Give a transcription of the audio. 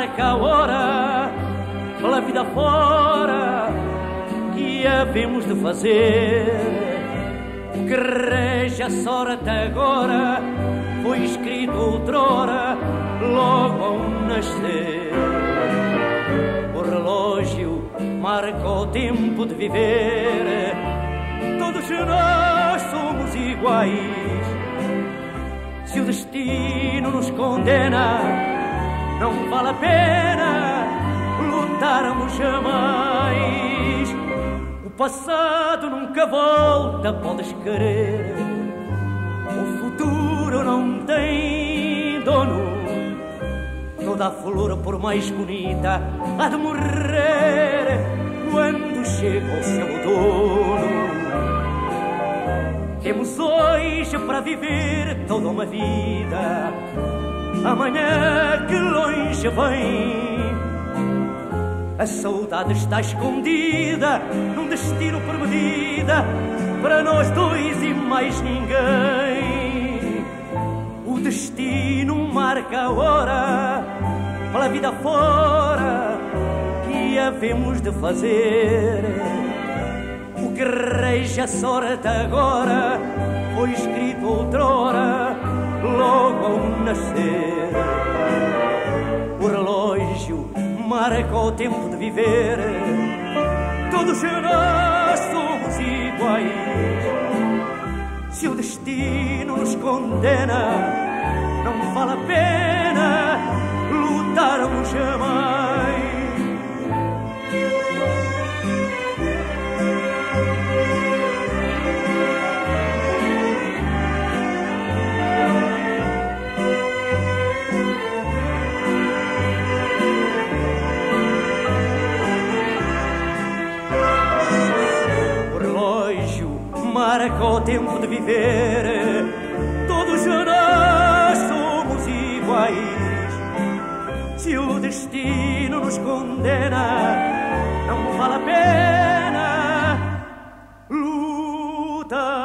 marca a hora, pela vida fora, que havemos de fazer. O que rege a sorte agora foi escrito outrora, logo ao nascer. O relógio marca o tempo de viver, todos nós somos iguais. Se o destino nos condena, não vale a pena lutarmos jamais. O passado nunca volta, podes querer. O futuro não tem dono. Toda a flor, por mais bonita, há de morrer quando chega o seu outono. Temos hoje para viver toda uma vida, amanhã que longe vem. A saudade está escondida num destino por medida, para nós dois e mais ninguém. O destino marca a hora, pela vida fora, que havemos de fazer. O que rege a sorte agora foi escrito outrora, logo ao nascer. O relógio marca o tempo de viver, todos nós somos iguais. Se o destino nos condena, não vale a pena lutarmos jamais. Marca o tempo de viver, todos nós somos iguais. Se o destino nos condena, não vale a pena lutar.